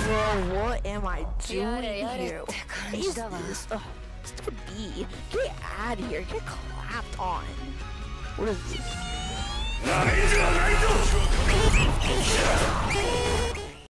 Bro, what am I doing here? What is this? Ugh, Mr. B, get out of here. Get clapped on. What is this?